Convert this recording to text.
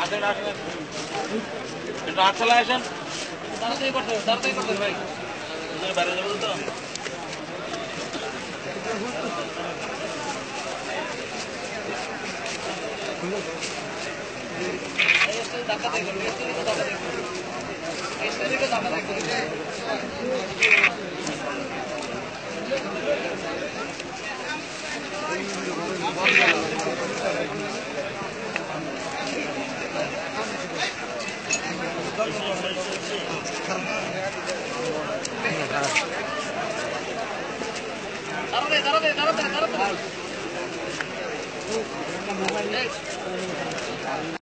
রাত চলে আসেন তাড়াতাড়ি করতে ভাই বাইরে যাবো তো দাঁড়াতে